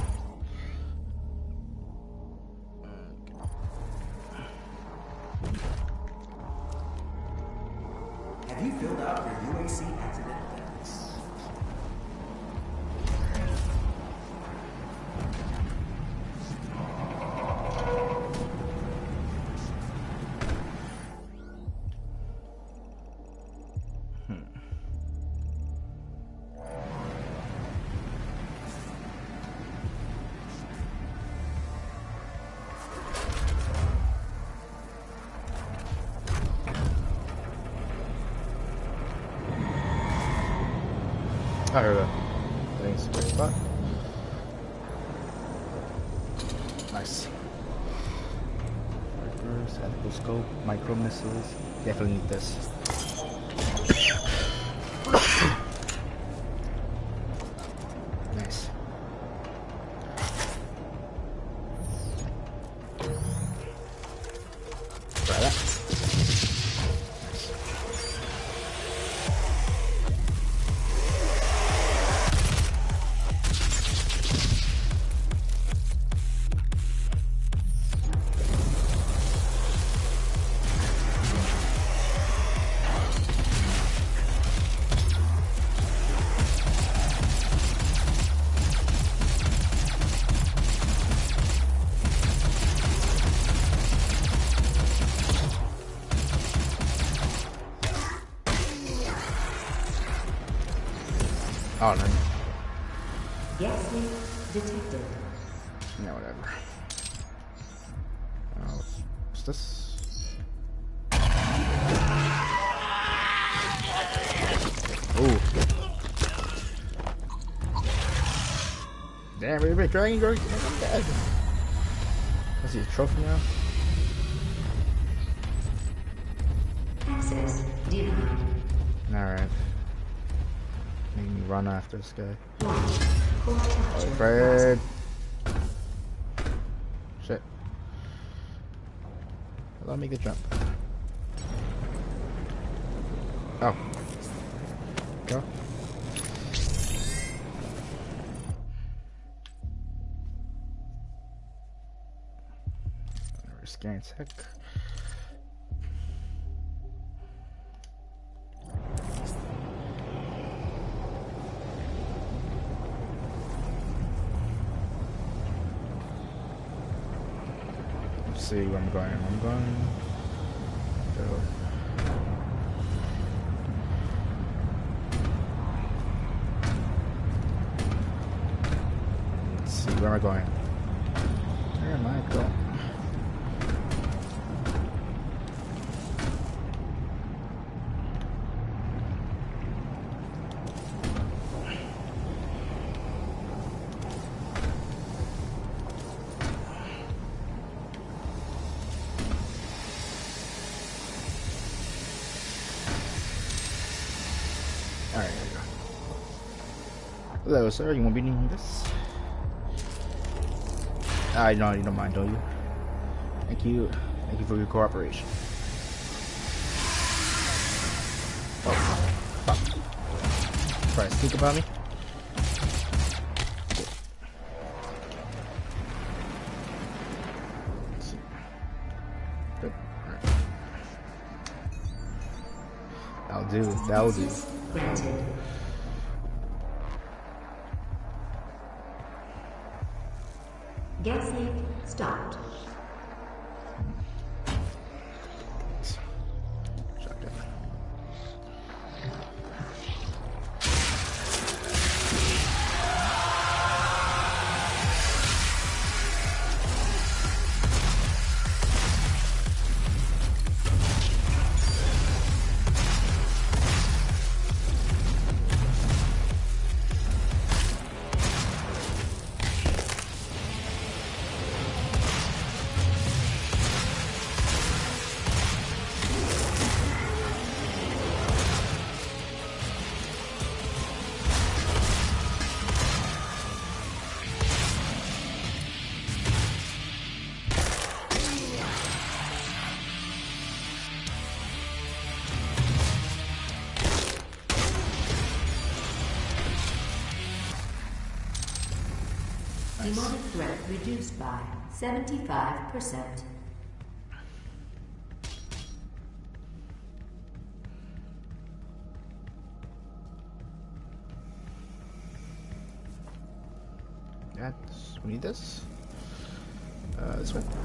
Have you filled out your U A C accidental death? There we go. Thanks, great spot. Nice. Reverse, tactical scope, micro missiles. Definitely need this. Nice. Try that. Oh, no. Gas leak detected. Yeah, whatever. Oh, what's this? Ooh. Damn, we've been dragging Gorky. I'm dead. I see a trophy now. Access denied. Alright. Make me run after this guy. Launch. Core capture. Fred. Shit. Let me get jump. Oh. Go. Scan tech. Let's see where I'm going. I'm going. Go. Let's see where am I going. Where am I going? Alright, there we go. Hello, sir. You won't be needing this? I know you don't mind, do you? Thank you. Thank you for your cooperation. Oh, fuck. Try to sneak about me? Let's see. Good. Alright. That'll do. That'll do. Granted. Gas leak stopped. Shotgun. Demonic threat reduced by seventy-five percent. That's, we need this. Uh, this one.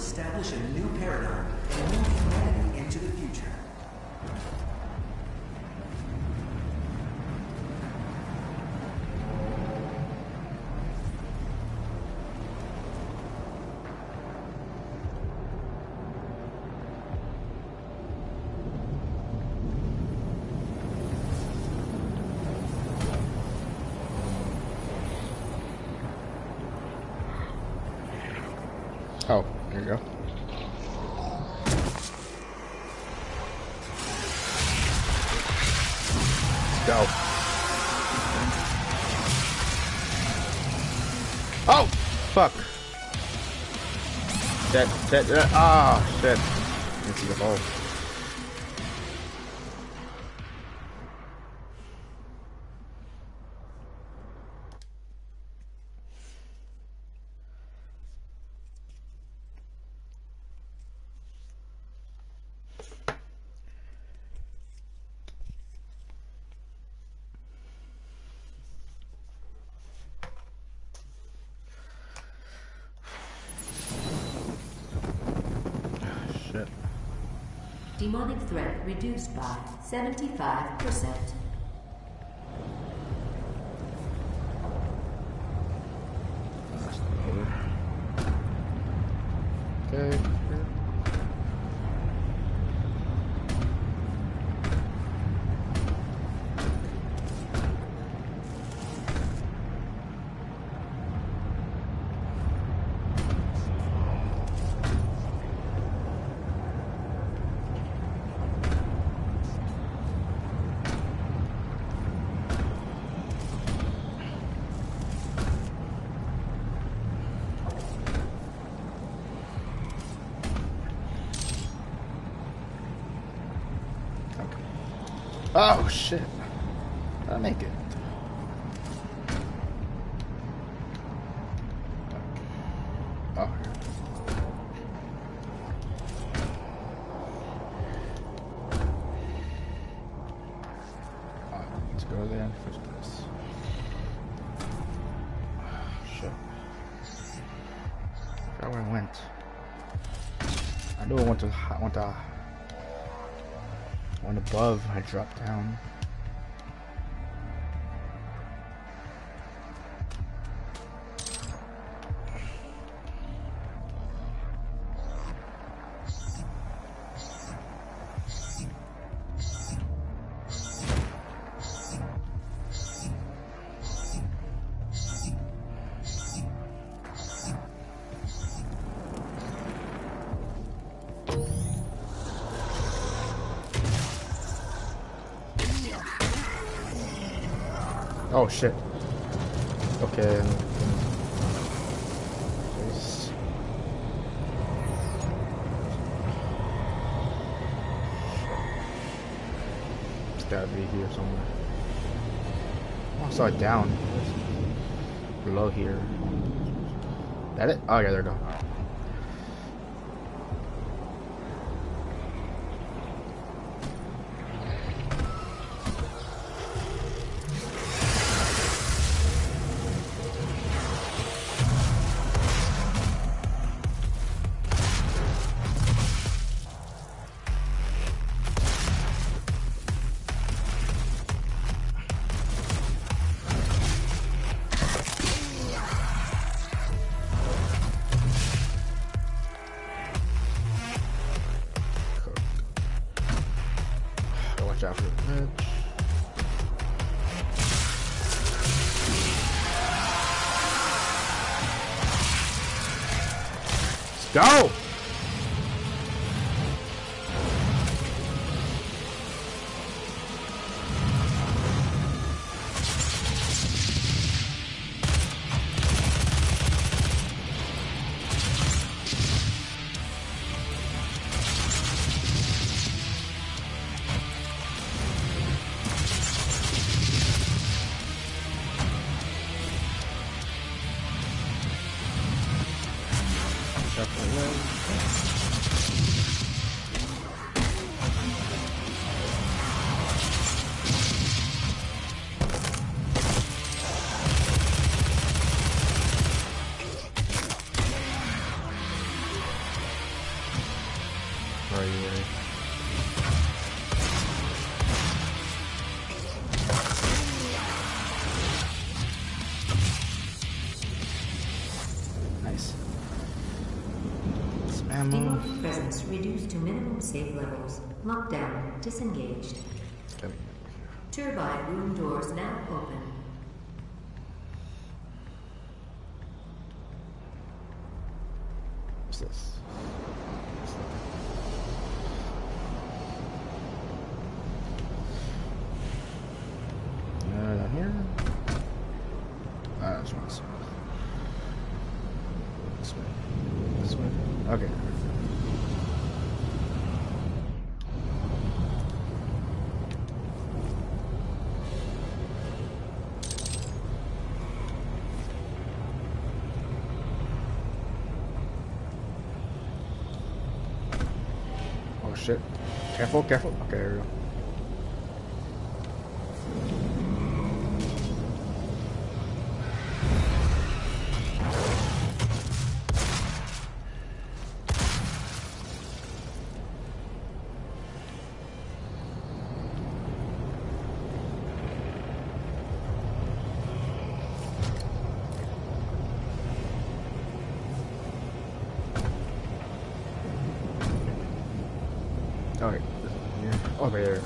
establish a new paradigm and move humanity into the future. Oh, there you go. Let's go. Oh, fuck. Shit, shit, shit. Ah, shit. Didn't see the hole. Demonic threat reduced by seventy-five percent. Okay. Oh shit! I make it. Oh. Alright, let's go there in the first place. Oh, shit. I forgot where I went. I knew I went to. I went to. Went above, I dropped down. Oh shit. Okay. Jeez. It's gotta be here somewhere. Oh, I saw it down. Below here. That it? Oh yeah, there we go. Watch out for the edge. Let's go! Watch out for the ledge. ammo. Demonic presence reduced to minimum safe levels. Lockdown disengaged. Turbine room doors now open. What's this? Uh, down here. Ah, this one's this way. This way. Okay. Oh shit! Careful, careful. Okay, there we go. Alright, here. Over here.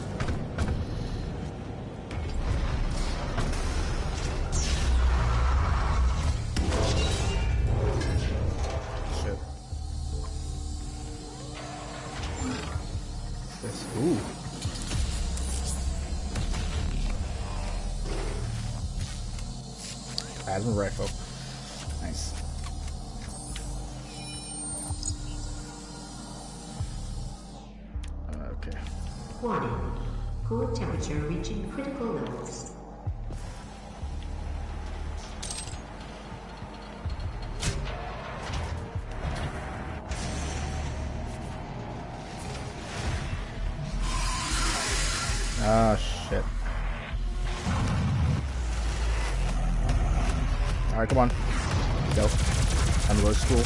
Shit. This. Ooh. Plasma rifle. Nice. Okay. Warning. Core temperature reaching critical levels. Ah, shit. Alright, come on. Let's go. Time to go to school.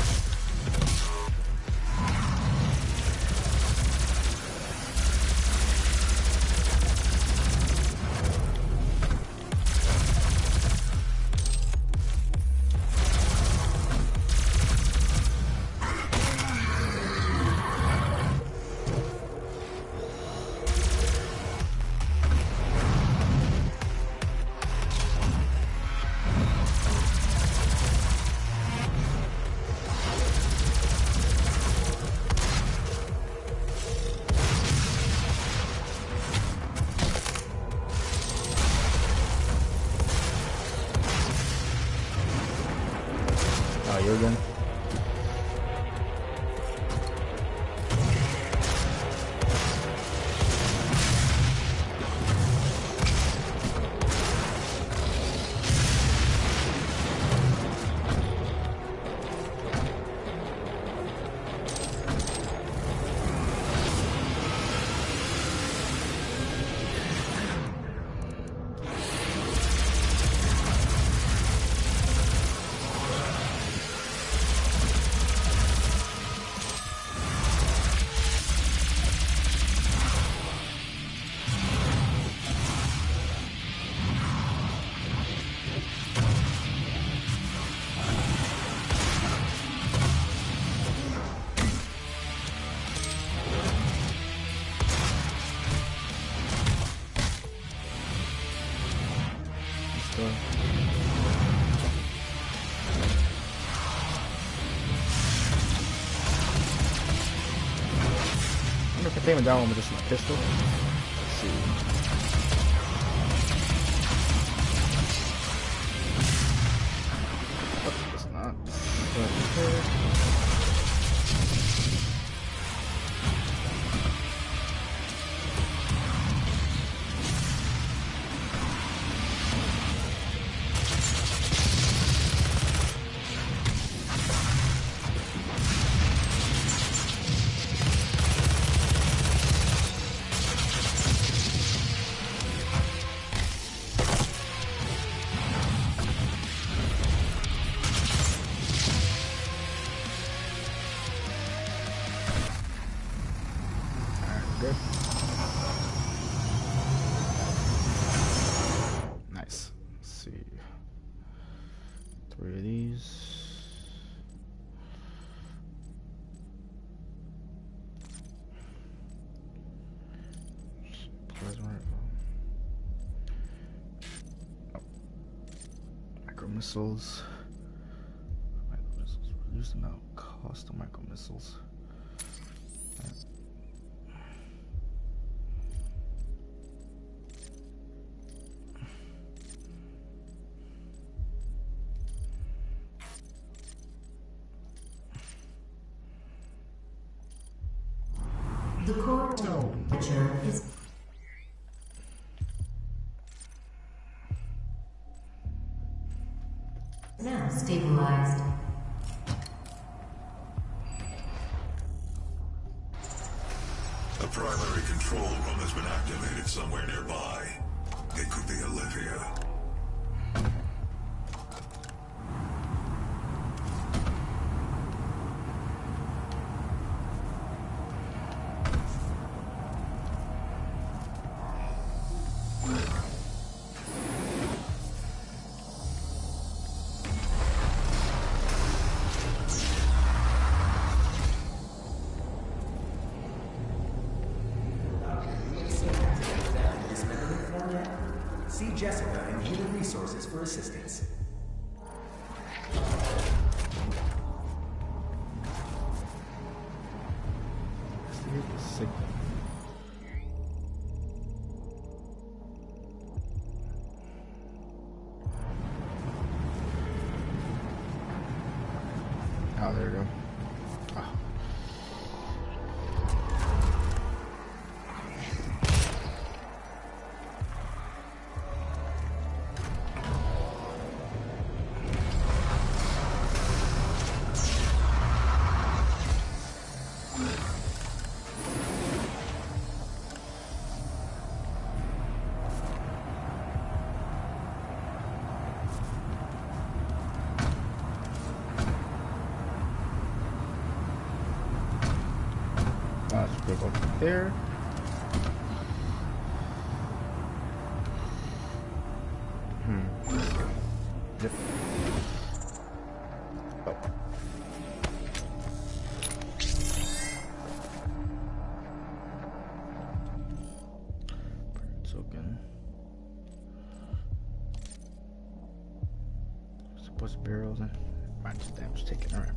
Oh, you again? So. I wonder if I take him down with just my pistol. Let's see. Oh, it's not. But, missiles. Micro missiles. Reduce the amount of cost of micro missiles. The core temperature is now stabilized. A primary control room has been activated somewhere nearby. It could be Olivia. See Jessica in Human Resources for assistance. Signal. Oh, there we go. Oh. Let's go up there. Hmm. Yep. Oh. Token. Supposed barrels and minus damage taken. Alright.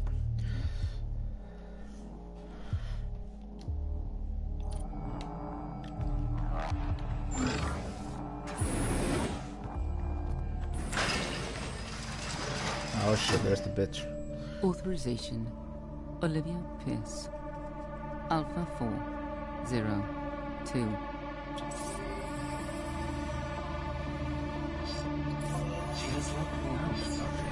Oh shit, there's the bitch. Authorization. Olivia Pierce. Alpha four zero two. She has left me out, Doctor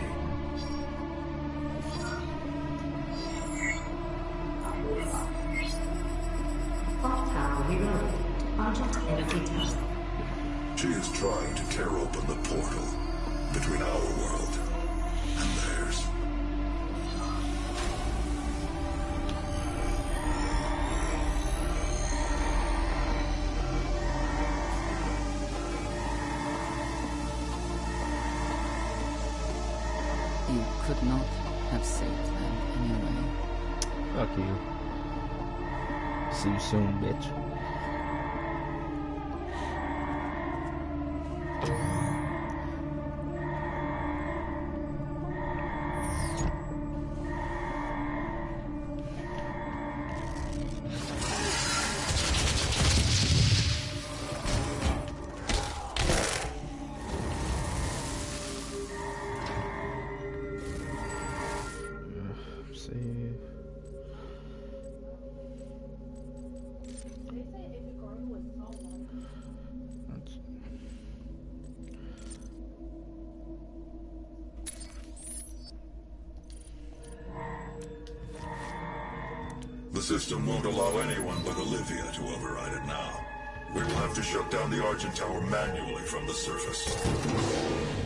Hayden. Clock tower reloaded. Object entity task. She is trying to tear open the portal between our world and theirs. You could not have saved them anyway. Fuck you. See you soon, bitch. Save. That's... The system won't allow anyone but Olivia to override it now. We will have to shut down the Argent Tower manually from the surface.